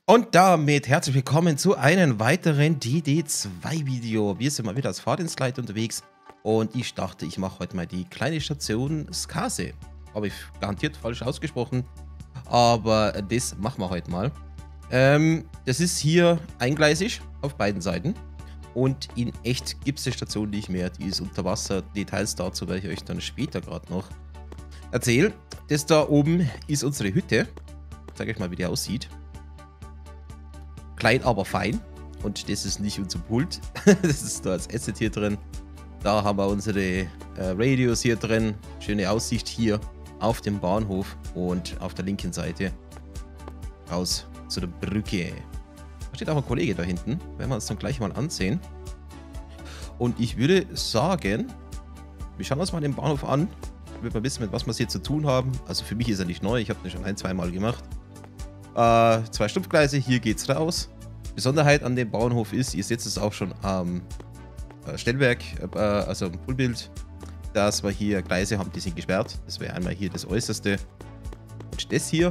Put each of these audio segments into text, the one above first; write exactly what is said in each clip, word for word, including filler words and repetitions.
Und damit herzlich willkommen zu einem weiteren D D zwei Video. Wir sind mal wieder als Fahrdienstleiter unterwegs und ich dachte, ich mache heute mal die kleine Station Skase. Habe ich garantiert falsch ausgesprochen, aber das machen wir heute mal. Ähm, das ist hier eingleisig auf beiden Seiten und in echt gibt es eine Station nicht mehr, die ist unter Wasser. Details dazu werde ich euch dann später gerade noch erzählen. Das da oben ist unsere Hütte. Ich zeige euch mal, wie die aussieht. Klein, aber fein. Und das ist nicht unser Pult. Das ist da als Asset hier drin. Da haben wir unsere äh, Radios hier drin. Schöne Aussicht hier auf dem Bahnhof. Und auf der linken Seite raus zu der Brücke. Da steht auch ein Kollege da hinten. Werden wir uns dann gleich mal ansehen. Und ich würde sagen, wir schauen uns mal den Bahnhof an. Damit wir wissen, mit was wir es hier zu tun haben. Also für mich ist er nicht neu. Ich habe den schon ein, zwei Mal gemacht. Äh, zwei Stumpfgleise, hier geht's raus. Besonderheit an dem Bauernhof ist, ihr seht es auch schon am äh, Stellwerk, äh, also am Pultbild, dass wir hier Gleise haben, die sind gesperrt. Das wäre einmal hier das äußerste. Und das hier,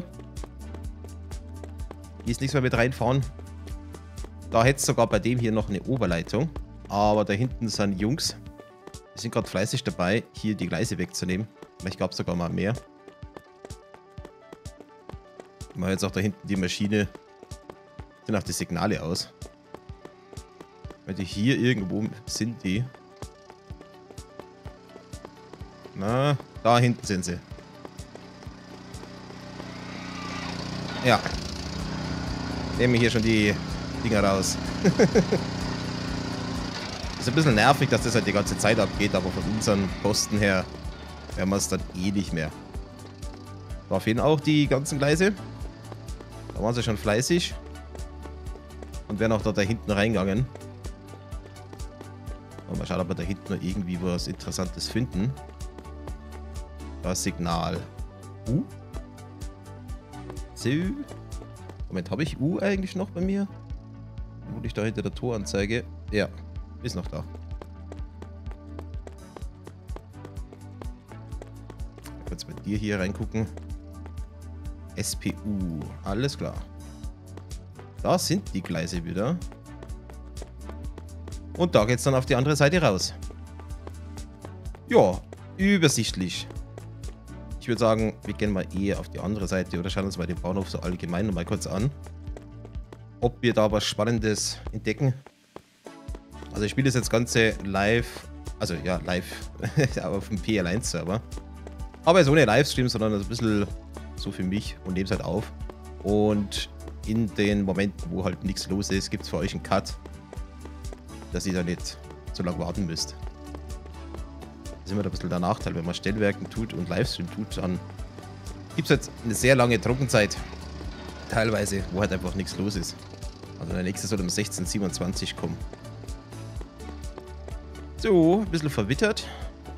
hier ist nichts mehr mit reinfahren. Da hätte es sogar bei dem hier noch eine Oberleitung. Aber da hinten sind Jungs, die sind gerade fleißig dabei, hier die Gleise wegzunehmen. Vielleicht gab es sogar mal mehr. Ich mache jetzt auch da hinten die Maschine, sind auch die Signale aus. Weil die hier irgendwo sind die. Na, da hinten sind sie. Ja. Nehmen wir hier schon die Dinger raus. Ist ein bisschen nervig, dass das halt die ganze Zeit abgeht, aber von unseren Kosten her werden wir es dann eh nicht mehr. Da fehlen auch die ganzen Gleise. Da waren sie schon fleißig. Und wären auch da, da hinten reingegangen. Und mal schauen, ob wir da hinten noch irgendwie was Interessantes finden. Das Signal. U. So. Moment, habe ich U eigentlich noch bei mir? Wo ich da hinter der Toranzeige? Ja, ist noch da. Kurz bei dir hier reingucken. S P U, alles klar. Da sind die Gleise wieder. Und da geht es dann auf die andere Seite raus. Ja, übersichtlich. Ich würde sagen, wir gehen mal eher auf die andere Seite oder schauen uns mal den Bahnhof so allgemein noch mal kurz an. Ob wir da was Spannendes entdecken. Also ich spiele das jetzt Ganze live, also ja, live auf dem P L eins Server. Aber jetzt ohne Livestream, sondern ein bisschen so für mich und nehme es halt auf. Und in den Momenten, wo halt nichts los ist, gibt es für euch einen Cut, dass ihr da nicht so lange warten müsst. Das ist immer ein bisschen der Nachteil, wenn man Stellwerken tut und Livestream tut, dann gibt es jetzt eine sehr lange Trockenzeit, teilweise, wo halt einfach nichts los ist. Also der nächste soll um sechzehn Uhr siebenundzwanzig kommen. So, ein bisschen verwittert.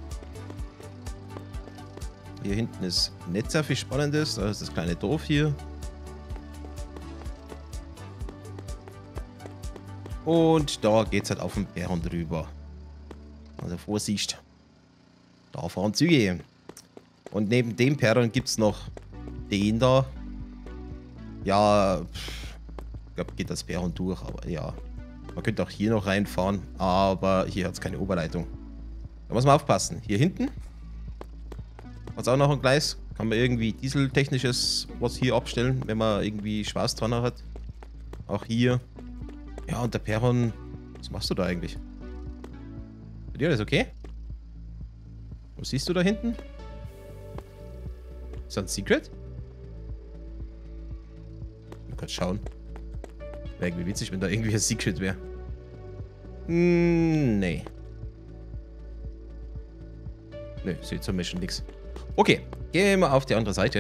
Hier hinten ist nicht sehr viel Spannendes. Da ist das kleine Dorf hier. Und da geht es halt auf den Perron drüber. Also Vorsicht. Da fahren Züge. Und neben dem Perron gibt es noch den da. Ja, ich glaube, geht das Perron durch, aber ja. Man könnte auch hier noch reinfahren, aber hier hat es keine Oberleitung. Da muss man aufpassen. Hier hinten hat es auch noch ein Gleis. Kann man irgendwie dieseltechnisches was hier abstellen, wenn man irgendwie Spaß dran hat. Auch hier. Ja, und der Perron. Was machst du da eigentlich? Bei dir alles okay? Was siehst du da hinten? Ist das ein Secret? Mal kurz schauen. Wäre irgendwie witzig, wenn da irgendwie ein Secret wäre. Hm, nee. Nö, sieht zum Mischen nichts. Okay, gehen wir auf die andere Seite.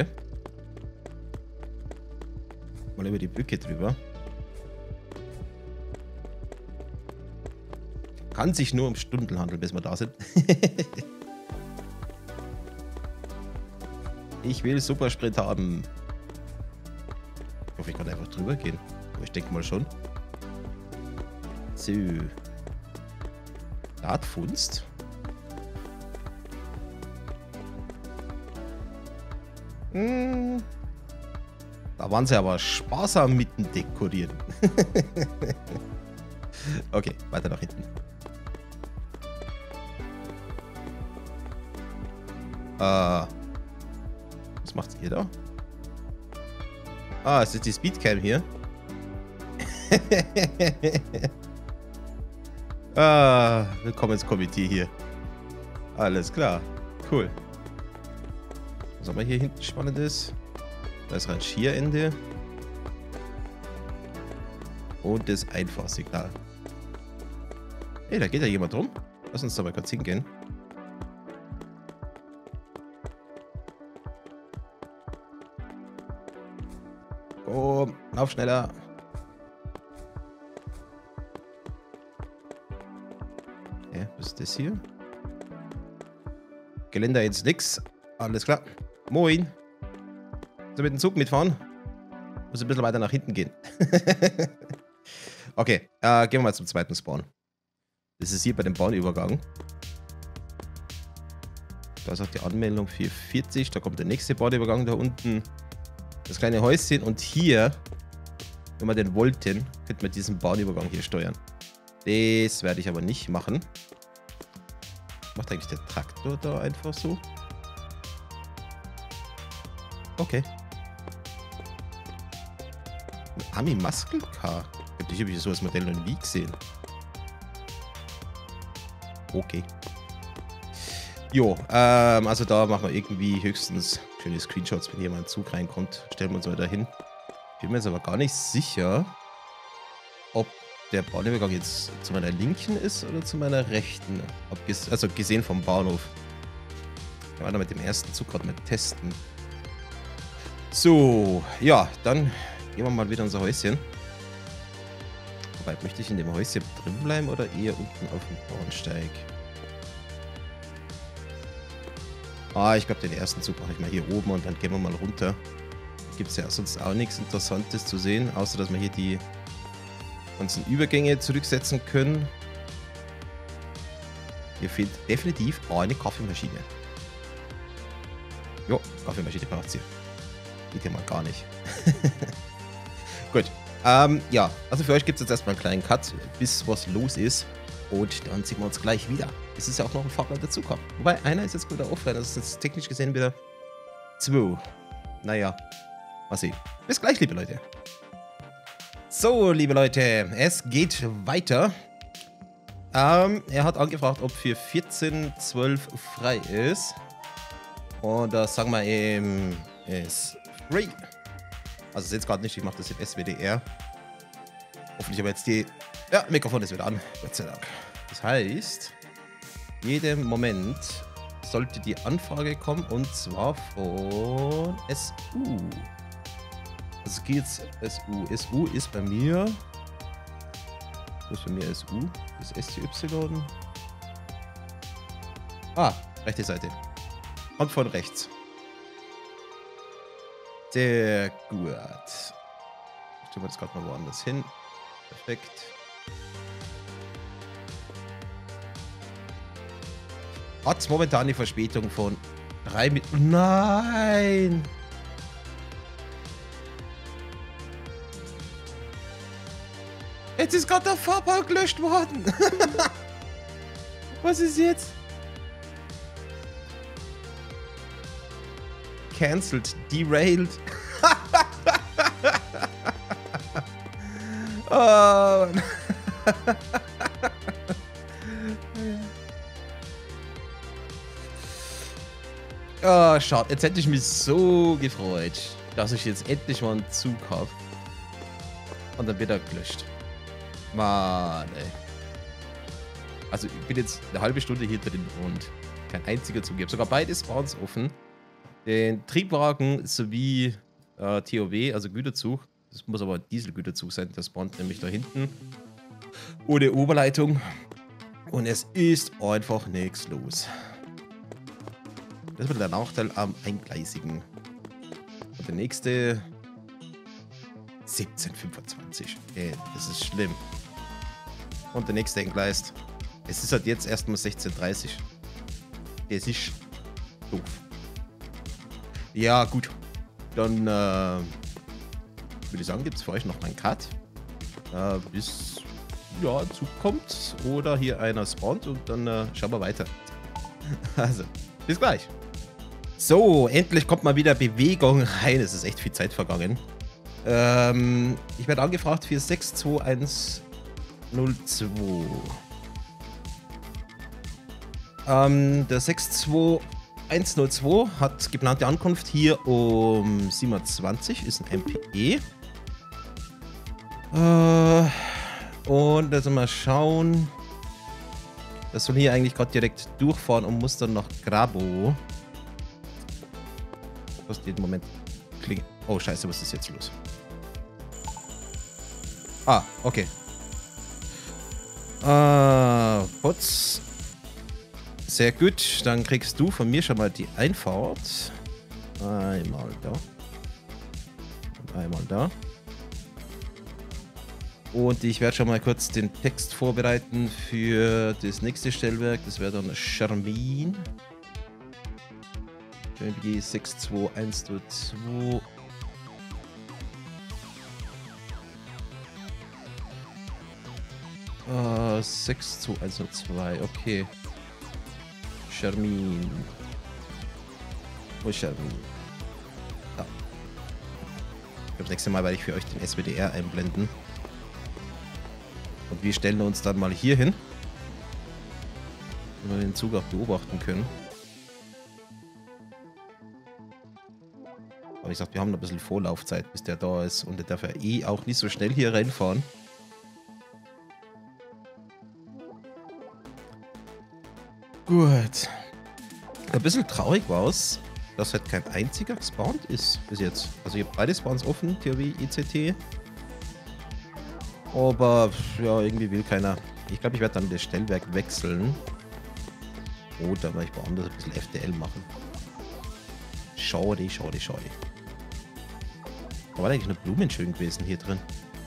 Mal über die Brücke drüber. Kann sich nur um Stunden handeln, bis wir da sind. Ich will Supersprint haben. Ich hoffe, ich kann einfach drüber gehen. Aber ich denke mal schon. So. Radfunst. Hm. Da waren sie aber sparsam mitten dekorieren. Okay, weiter nach hinten. Äh, was macht ihr da? Ah, es ist die Speedcam hier. Ah, Willkommenskomitee hier. Alles klar. Cool. Was haben wir hier hinten Spannendes? Da ist Rangierende. Und das Einfahrsignal. Hey, da geht ja jemand rum. Lass uns da mal kurz hingehen. Oh, lauf schneller. Okay, was ist das hier? Geländer jetzt nix. Alles klar. Moin. Soll mit dem Zug mitfahren? Muss ein bisschen weiter nach hinten gehen. Okay, äh, gehen wir mal zum zweiten Spawn. Das ist hier bei dem Bahnübergang. Da ist auch die Anmeldung für vierzig. Da kommt der nächste Bahnübergang da unten. Das kleine Häuschen. Und hier, wenn wir den wollten, könnten wir diesen Bahnübergang hier steuern. Das werde ich aber nicht machen. Macht eigentlich der Traktor da einfach so? Okay. Ein Army Muscle Car. Ich habe so das Modell noch nie gesehen. Okay. Jo, ähm, also da machen wir irgendwie höchstens schöne Screenshots, wenn hier mal ein Zug reinkommt. Stellen wir uns mal dahin. Ich bin mir jetzt aber gar nicht sicher, ob der Bahnübergang jetzt zu meiner linken ist oder zu meiner rechten. Also gesehen vom Bahnhof. Ich werde mit dem ersten Zug gerade mal testen. So, ja, dann gehen wir mal wieder in unser Häuschen. Wobei, möchte ich in dem Häuschen drin bleiben oder eher unten auf dem Bahnsteig? Ah, ich glaube, den ersten Zug mache ich mal hier oben und dann gehen wir mal runter. Gibt es ja sonst auch nichts Interessantes zu sehen, außer dass wir hier die ganzen Übergänge zurücksetzen können. Hier fehlt definitiv eine Kaffeemaschine. Jo, Kaffeemaschine braucht sie. Geht hier mal gar nicht. Gut. Ähm, ja, also für euch gibt es jetzt erstmal einen kleinen Cut, bis was los ist. Und dann sehen wir uns gleich wieder. Es ist ja auch noch ein Fahrer dazukommen. Wobei, einer ist jetzt wieder offline. Das ist jetzt technisch gesehen wieder zwei. Naja, mal sehen. Bis gleich, liebe Leute. So, liebe Leute, es geht weiter. Ähm, er hat angefragt, ob für vierzehn zwölf frei ist. Und da sagen wir ihm, ist free. Also seht es gerade nicht, ich mache das in S W D R. Hoffentlich aber jetzt die... Ja, Mikrofon ist wieder an. Gott sei Dank. Das heißt, jeden Moment sollte die Anfrage kommen und zwar von S U. Also geht's S U. S U ist bei mir... Wo ist bei mir S U? Ist S T Y? Ah, rechte Seite. Und von rechts. Sehr gut. Ich tue das gerade mal woanders hin. Perfekt. Hat momentan die Verspätung von drei Minuten. Nein! Jetzt ist gerade der Fahrbahn gelöscht worden. Was ist jetzt? Cancelled, derailed. Oh. Oh, schade. Jetzt hätte ich mich so gefreut, dass ich jetzt endlich mal einen Zug habe. Und dann wird er gelöscht. Mann, ey. Also, ich bin jetzt eine halbe Stunde hier drin und kein einziger Zug. Ich habe sogar beide Spawns offen. Den Triebwagen sowie äh, T O W, also Güterzug. Das muss aber ein Dieselgüterzug sein. Der spawnt nämlich da hinten. Ohne Oberleitung. Und es ist einfach nichts los. Das wird der Nachteil am Eingleisigen. Und der nächste... siebzehn fünfundzwanzig. Ey, das ist schlimm. Und der nächste entgleist. Es ist halt jetzt erstmal sechzehn dreißig. Das ist doof. Ja, gut. Dann äh, würde ich sagen, gibt es für euch noch einen Cut. Äh, bis ja, ein Zug kommt oder hier einer spawnt und dann äh, schauen wir weiter. Also, bis gleich. So, endlich kommt mal wieder Bewegung rein. Es ist echt viel Zeit vergangen. Ähm, ich werde angefragt für sechs zwei eins null zwei. Ähm, der sechs zwei eins null zwei hat geplante Ankunft hier um siebenundzwanzig, ist ein M P E. Äh, und also mal schauen. Das soll hier eigentlich gerade direkt durchfahren und muss dann nach Grabo. Was jeden Moment klingt. Oh, scheiße, was ist jetzt los? Ah, okay. Ah, Bots. Sehr gut, dann kriegst du von mir schon mal die Einfahrt. Einmal da. Und einmal da. Und ich werde schon mal kurz den Text vorbereiten für das nächste Stellwerk. Das wäre dann Charmin. Die sechs zwei eins null zwei. Uh, sechs zwei eins null zwei, okay. Charmin. Wo ist Charmin? Da. Das nächste Mal werde ich für euch den S W D R einblenden. Und wir stellen uns dann mal hier hin. Damit wir den Zug auch beobachten können. Aber ich sag, wir haben noch ein bisschen Vorlaufzeit, bis der da ist. Und der darf ja eh auch nicht so schnell hier reinfahren. Gut. Ein bisschen traurig war es, dass halt kein einziger gespawnt ist bis jetzt. Also ich habe beide Spawns offen, T H W, I C T. Aber ja, irgendwie will keiner. Ich glaube, ich werde dann das Stellwerk wechseln. Oder weil ich woanders ein bisschen F D L machen. Schade, schade, schade. Da war eigentlich eine Blumen schön gewesen hier drin.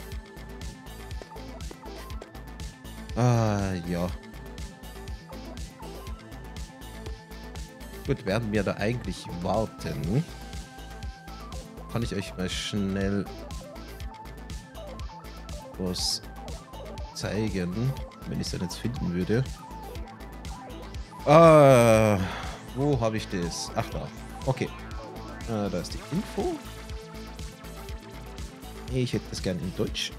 Ah, ja. Gut, werden wir da eigentlich warten. Kann ich euch mal schnell was zeigen, wenn ich es dann jetzt finden würde. Ah, wo habe ich das? Ach da. Okay. Ah, da ist die Info. Ich hätte das gerne in Deutsch.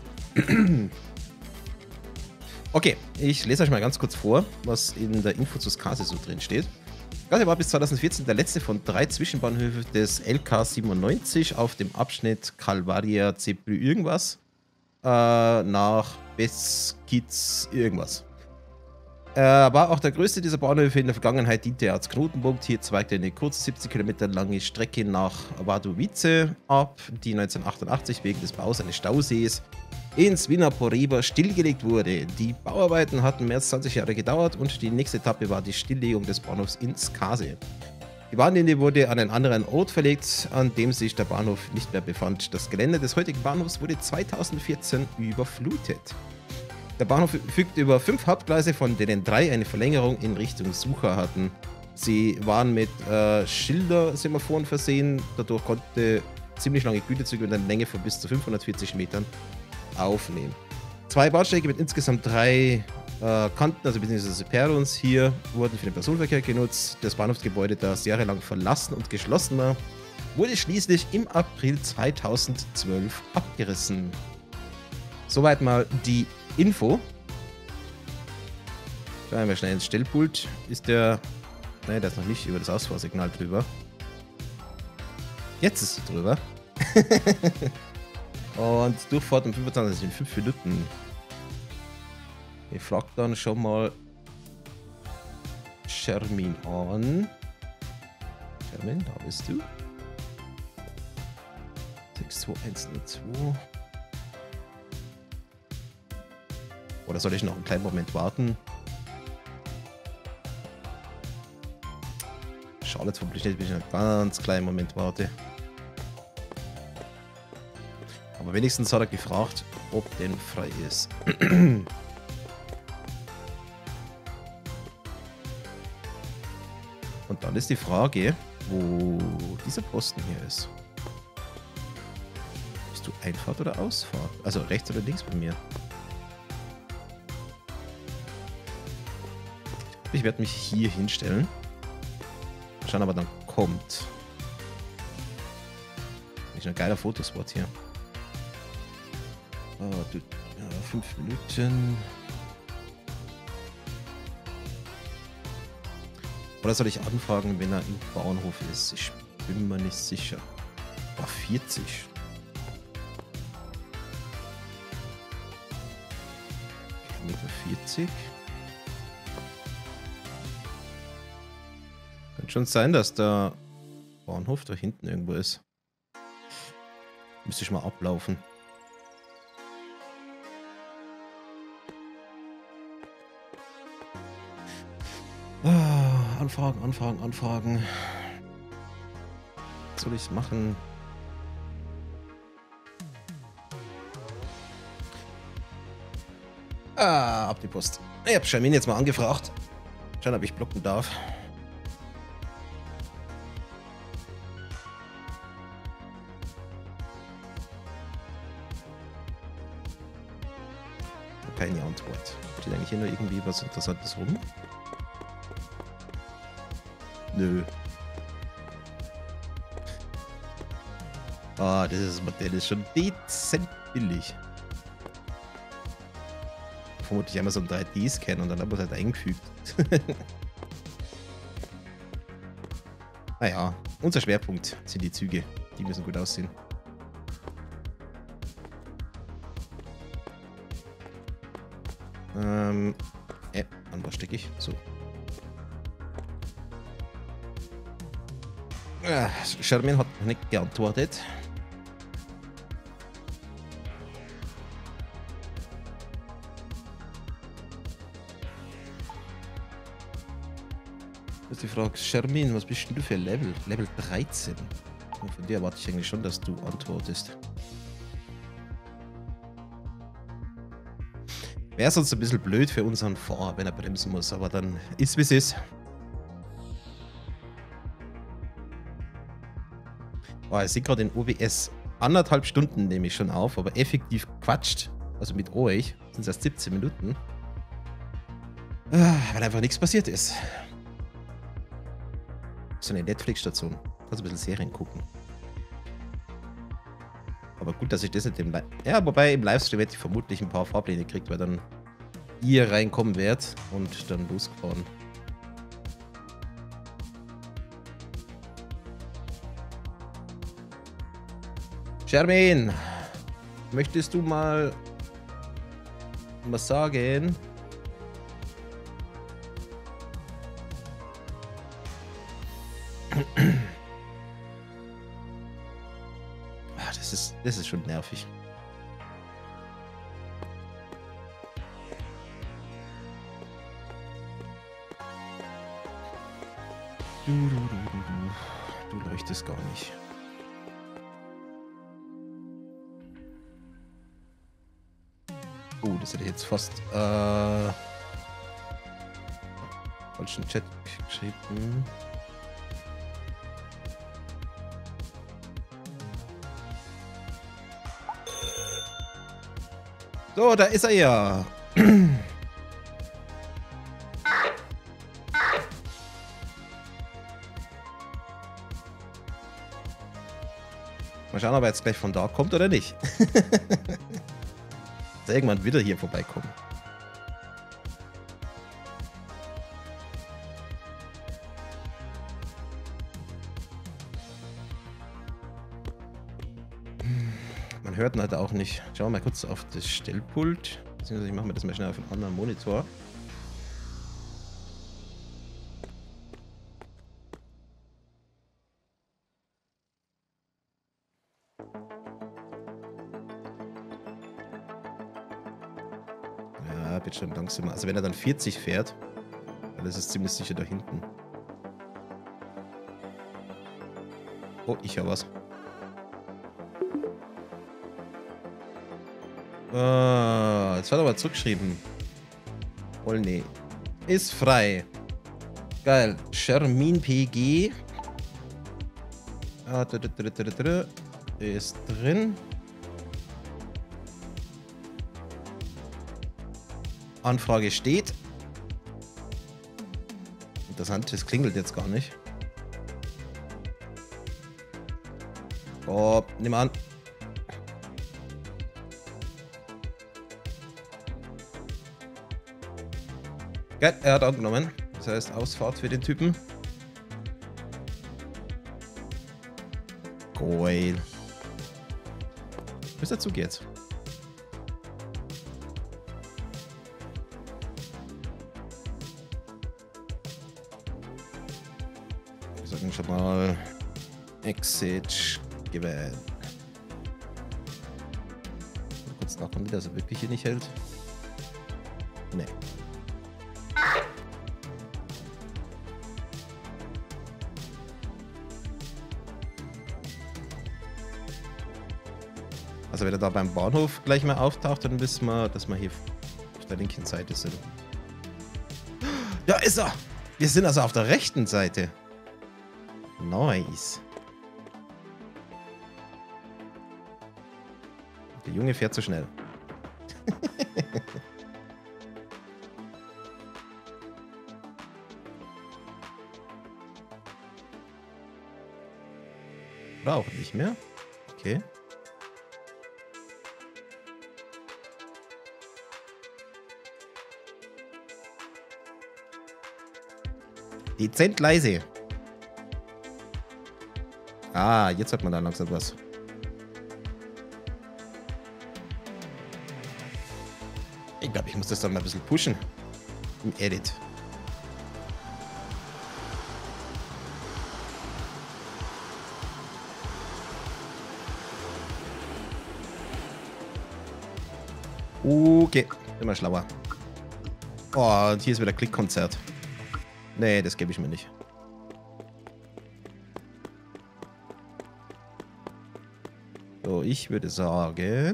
Okay, ich lese euch mal ganz kurz vor, was in der Info zu Skase so drin steht. Skase war bis zweitausendvierzehn der letzte von drei Zwischenbahnhöfen des L K siebenundneunzig auf dem Abschnitt Calvaria Zebrü irgendwas äh, nach Beskids irgendwas. Er war auch der größte dieser Bahnhöfe in der Vergangenheit, diente er als Knotenpunkt. Hier zweigte eine kurze siebzig Kilometer lange Strecke nach Wadowice ab, die neunzehnhundertachtundachtzig wegen des Baus eines Stausees in Svina Poreba stillgelegt wurde. Die Bauarbeiten hatten mehr als zwanzig Jahre gedauert und die nächste Etappe war die Stilllegung des Bahnhofs in Skase. Die Bahnlinie wurde an einen anderen Ort verlegt, an dem sich der Bahnhof nicht mehr befand. Das Gelände des heutigen Bahnhofs wurde zweitausendvierzehn überflutet. Der Bahnhof verfügt über fünf Hauptgleise, von denen drei eine Verlängerung in Richtung Sucha hatten. Sie waren mit äh, Schildersemaforen versehen, dadurch konnte ziemlich lange Güterzüge mit einer Länge von bis zu fünfhundertvierzig Metern aufnehmen. Zwei Bahnsteige mit insgesamt drei äh, Kanten, also beziehungsweise Perrons hier, wurden für den Personenverkehr genutzt. Das Bahnhofsgebäude, das jahrelang verlassen und geschlossen war, wurde schließlich im April zweitausendzwölf abgerissen. Soweit mal die Info. Schauen wir schnell ins Stellpult. Ist der... Nein, der ist noch nicht über das Ausfahrsignal drüber. Jetzt ist er drüber. Und Durchfahrt um fünfundzwanzig in fünf Minuten. Ich frage dann schon mal Charmin an. Charmin, da bist du. sechs zwei eins null zwei. Oder soll ich noch einen kleinen Moment warten? Schade, jetzt vermutlich nicht, wenn ich einen ganz kleinen Moment warte. Aber wenigstens hat er gefragt, ob denn frei ist. Und dann ist die Frage, wo dieser Posten hier ist. Bist du Einfahrt oder Ausfahrt? Also rechts oder links bei mir? Ich werde mich hier hinstellen. Schauen, aber dann kommt. Ist ein geiler Fotospot hier. Oh, du, ja, fünf Minuten. Oder soll ich anfragen, wenn er im Bauernhof ist? Ich bin mir nicht sicher. Oh, vierzig. Kilometer vierzig. Kann schon sein, dass der Bauernhof da hinten irgendwo ist. Müsste ich mal ablaufen. Ah, Anfragen, Anfragen, Anfragen. Was soll ich machen? Ah, ab die Post. Ich habe Charmin jetzt mal angefragt. Schauen, ob ich blocken darf. Keine Antwort. Steht eigentlich hier nur irgendwie was Interessantes rum? Nö. Ah, dieses Modell ist schon dezent billig. Vermutlich einmal so ein drei D-Scan und dann haben wir es halt eingefügt. Naja, unser Schwerpunkt sind die Züge. Die müssen gut aussehen. Ähm, äh, an was stecke ich? So. Äh, Charmin hat noch nicht geantwortet. Das ist die Frage, Charmin, was bist denn du für ein Level? Level dreizehn. Und von dir erwarte ich eigentlich schon, dass du antwortest. Wäre sonst ein bisschen blöd für unseren Fahrer, wenn er bremsen muss, aber dann ist wie es ist. Oh, ich sehe gerade in O B S anderthalb Stunden nehme ich schon auf, aber effektiv quatscht, also mit euch, sind es erst siebzehn Minuten. Weil einfach nichts passiert ist. So eine Netflix-Station. Kannst ein bisschen Serien gucken. Aber gut, dass ich das nicht im Live... Ja, wobei im Livestream hätte ich vermutlich ein paar Fahrpläne gekriegt, weil dann ihr reinkommen werdet und dann losgefahren. Charmin, möchtest du mal was sagen? Das ist, das ist schon nervig. Du, du, du, du, du. Du leuchtest gar nicht. Oh, das hätte ich jetzt fast äh, falschen Chat geschrieben. So, da ist er ja. Mal schauen, ob er jetzt gleich von da kommt oder nicht. Dass er irgendwann wieder hier vorbeikommen. Man hört ihn halt auch nicht. Schauen wir mal kurz auf das Stellpult. Beziehungsweise ich mache mir das mal schnell auf einen anderen Monitor. Ja, wird schon langsamer. Also wenn er dann vierzig fährt, dann ist es ziemlich sicher da hinten. Oh, ich höre was. Ah, jetzt hat er aber zurückgeschrieben. Oh nee. Ist frei. Geil. Charmin P G. Ah, da, da, da, da, da, ist drin. Anfrage steht. Interessant, das klingelt jetzt gar nicht. Oh, nimm an. Ja, er hat angenommen. Das heißt, Ausfahrt für den Typen. Geil. Bis der Zug jetzt. Wir sagen schon mal Exit gewählt. Kurz nachgucken, dass er wirklich hier nicht hält. Nee. Also wenn er da beim Bahnhof gleich mal auftaucht, dann wissen wir, dass wir hier auf der linken Seite sind. Ja, ist er! Wir sind also auf der rechten Seite. Nice. Der Junge fährt zu schnell. Braucht nicht mehr. Okay. Dezent leise. Ah, jetzt hat man da langsam was. Ich glaube, ich muss das dann mal ein bisschen pushen. Im Edit. Okay, immer schlauer. Oh, und hier ist wieder Klickkonzert. Nee, das gebe ich mir nicht. So, ich würde sagen...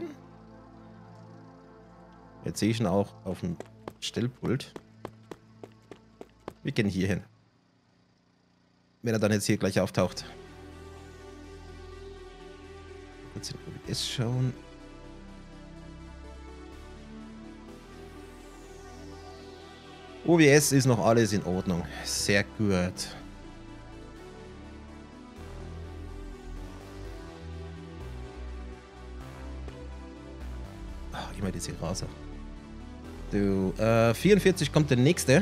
Jetzt sehe ich ihn auch auf dem Stellpult. Wir gehen hier hin. Wenn er dann jetzt hier gleich auftaucht. Kurz in O B S schauen. O B S ist noch alles in Ordnung. Sehr gut. Ach, immer diese Raser. Du, äh, vierundvierzig kommt der nächste.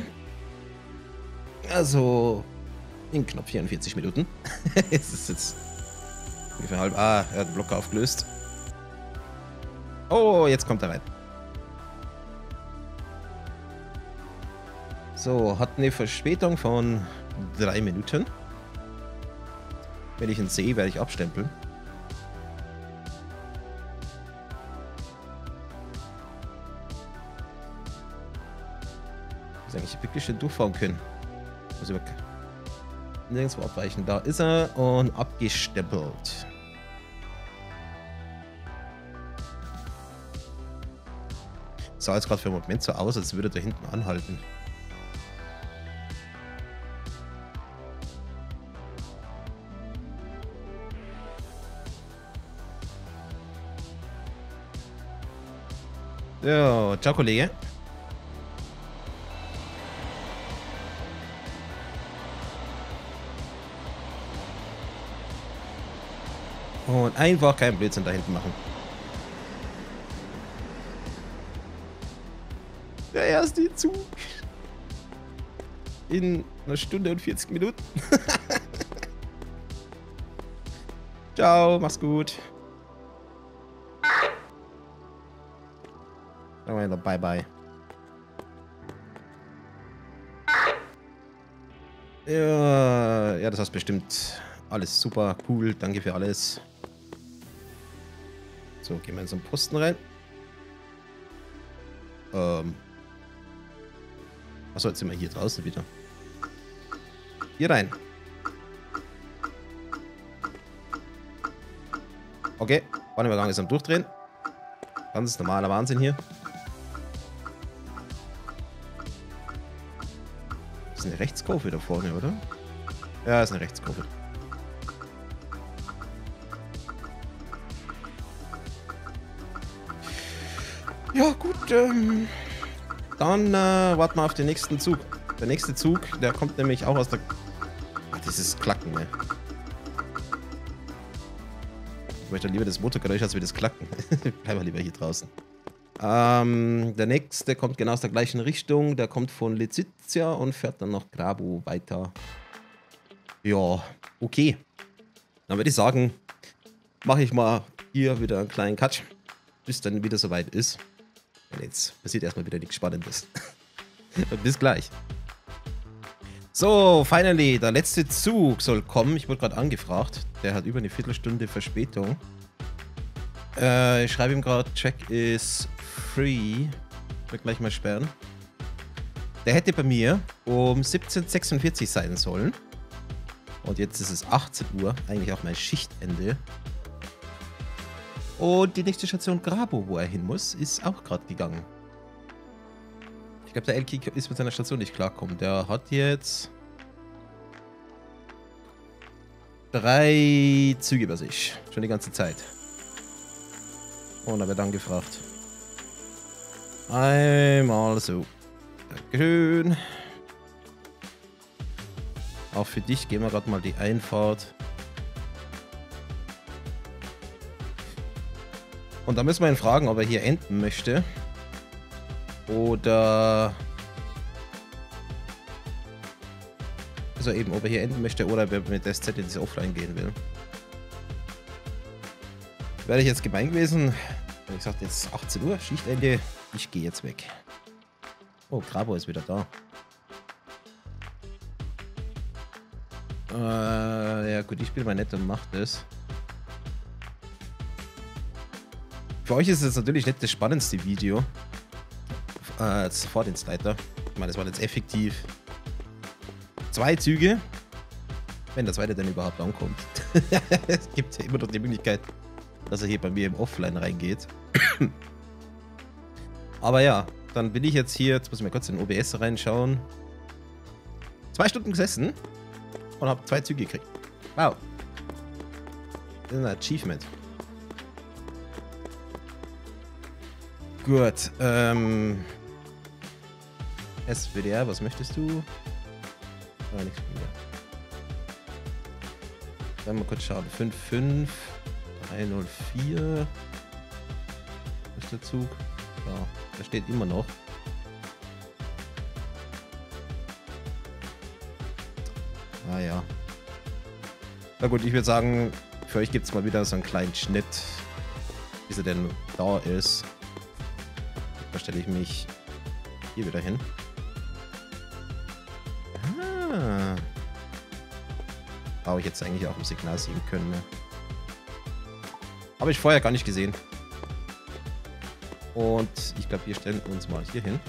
Also in knapp vierundvierzig Minuten. Es ist jetzt ungefähr halb. Ah, er hat den Blocker aufgelöst. Oh, jetzt kommt er rein. So, hat eine Verspätung von drei Minuten. Wenn ich ihn sehe, werde ich abstempeln. Muss eigentlich wirklich schön durchfahren können. Muss ich nirgendwo abweichen. Da ist er und abgestempelt. Sah jetzt gerade für einen Moment so aus, als würde er da hinten anhalten. So, ciao Kollege. Und einfach keinen Blödsinn da hinten machen. Der erste Zug. In einer Stunde und vierzig Minuten. Ciao, mach's gut. Bye bye. Ja, ja, das heißt bestimmt alles super, cool, danke für alles. So, gehen wir in so einen Posten rein. Ähm. Achso, jetzt sind wir hier draußen wieder. Hier rein. Okay, Bahnübergang ist am Durchdrehen. Ganz normaler Wahnsinn hier. Das ist eine Rechtskurve da vorne, oder? Ja, ist eine Rechtskurve. Ja, gut, ähm... Dann äh, warten wir auf den nächsten Zug. Der nächste Zug, der kommt nämlich auch aus der... Ach, dieses Klacken, ne? Ich möchte lieber das Motorgeräusch als wie das Klacken. Bleiben wir lieber hier draußen. Ähm, der nächste kommt genau aus der gleichen Richtung. Der kommt von Letizia und fährt dann nach Grabo weiter. Ja, okay. Dann würde ich sagen, mache ich mal hier wieder einen kleinen Cut, bis dann wieder soweit ist. Und jetzt passiert erstmal wieder nichts Spannendes. Bis gleich. So, finally, der letzte Zug soll kommen. Ich wurde gerade angefragt. Der hat über eine Viertelstunde Verspätung. Äh, ich schreibe ihm gerade, Check is free. Ich will gleich mal sperren. Der hätte bei mir um siebzehn Uhr sechsundvierzig sein sollen. Und jetzt ist es achtzehn Uhr, eigentlich auch mein Schichtende. Und die nächste Station Grabo, wo er hin muss, ist auch gerade gegangen. Ich glaube, der Elki ist mit seiner Station nicht klarkommen. Der hat jetzt drei Züge bei sich. Schon die ganze Zeit. Und er wird dann gefragt. Einmal so. Dankeschön. Auch für dich gehen wir gerade mal die Einfahrt. Und da müssen wir ihn fragen, ob er hier enden möchte. Oder... Also eben, ob er hier enden möchte oder ob er mit S Z ins Offline gehen will. Wäre ich jetzt gemein gewesen. Wie gesagt, jetzt achtzehn Uhr, Schichtende. Ich gehe jetzt weg. Oh, Grabo ist wieder da. Äh, ja gut, ich bin mal nett und mach das. Für euch ist es natürlich nicht das spannendste Video. Äh, als Vordienstleiter. Ich meine, das waren jetzt effektiv zwei Züge. Wenn der zweite dann überhaupt ankommt. Es gibt ja immer noch die Möglichkeit, dass er hier bei mir im Offline reingeht. Aber ja, dann bin ich jetzt hier, jetzt muss ich mal kurz in den O B S reinschauen. Zwei Stunden gesessen und habe zwei Züge gekriegt. Wow. Das ist ein Achievement. Gut, ähm... S W D R, was möchtest du? Ah, nichts mehr. Dann mal kurz schauen. fünf fünf drei null vier. Was ist der Zug? Ja, der steht immer noch. Ah ja. Na gut, ich würde sagen, für euch gibt es mal wieder so einen kleinen Schnitt, bis er denn da ist. Da stelle ich mich hier wieder hin. Ah. Habe ich jetzt eigentlich auch im Signal sehen können. Ne? Habe ich vorher gar nicht gesehen. Und ich glaube, wir stellen uns mal hier hin.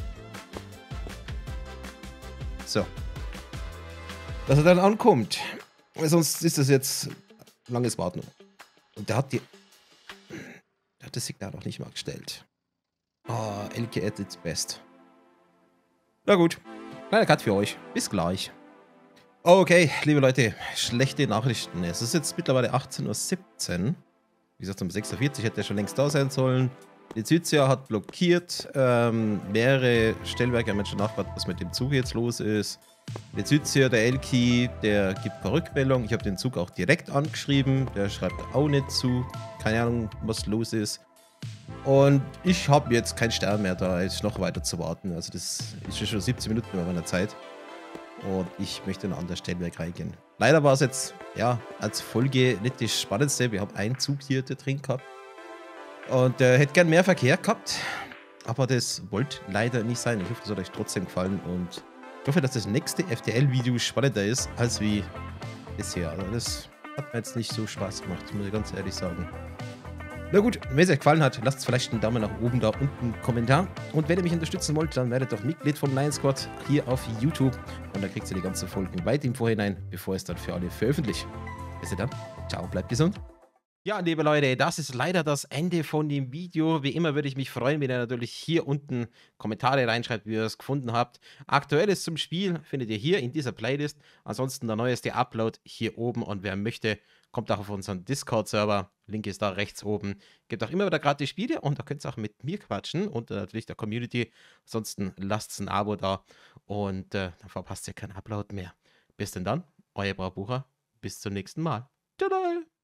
So. Dass er dann ankommt. Weil sonst ist das jetzt langes Warten. Und der hat die... Der hat das Signal noch nicht mal gestellt. Oh, Elke at its best. Na gut. Kleiner Cut für euch. Bis gleich. Okay, liebe Leute. Schlechte Nachrichten. Es ist jetzt mittlerweile achtzehn Uhr siebzehn. Wie gesagt, um sechs Uhr vierzig hätte er schon längst da sein sollen. Letizia hat blockiert. Ähm, mehrere Stellwerke haben jetzt schon nachgefragt, was mit dem Zug jetzt los ist. Letizia, der Elki, der gibt keine Rückmeldung. Ich habe den Zug auch direkt angeschrieben. Der schreibt auch nicht zu. Keine Ahnung, was los ist. Und ich habe jetzt keinen Stern mehr da, jetzt noch weiter zu warten. Also das ist schon siebzehn Minuten über meiner Zeit. Und ich möchte noch an der Stellwerk reingehen. Leider war es jetzt, ja, als Folge nicht das Spannendste. Wir haben einen Zug hier drin gehabt. Und der äh, hätte gern mehr Verkehr gehabt. Aber das wollte leider nicht sein. Ich hoffe, das hat euch trotzdem gefallen. Und ich hoffe, dass das nächste F T L-Video spannender ist, als wie bisher. Also das hat mir jetzt nicht so Spaß gemacht, muss ich ganz ehrlich sagen. Na gut, wenn es euch gefallen hat, lasst vielleicht einen Daumen nach oben da unten, einen Kommentar. Und wenn ihr mich unterstützen wollt, dann werdet doch Mitglied vom Lion Squad hier auf YouTube. Und dann kriegt ihr die ganzen Folgen weit im Vorhinein, bevor es dann für alle veröffentlicht. Bis dann, ciao, bleibt gesund. Ja, liebe Leute, das ist leider das Ende von dem Video. Wie immer würde ich mich freuen, wenn ihr natürlich hier unten Kommentare reinschreibt, wie ihr es gefunden habt. Aktuelles zum Spiel findet ihr hier in dieser Playlist. Ansonsten der neueste Upload hier oben. Und wer möchte, kommt auch auf unseren Discord-Server. Link ist da rechts oben. Gibt auch immer wieder gratis Spiele und da könnt ihr auch mit mir quatschen und äh, natürlich der Community. Ansonsten lasst ein Abo da und äh, dann verpasst ihr keinen Upload mehr. Bis denn dann, euer Braubucher. Bis zum nächsten Mal. Tada!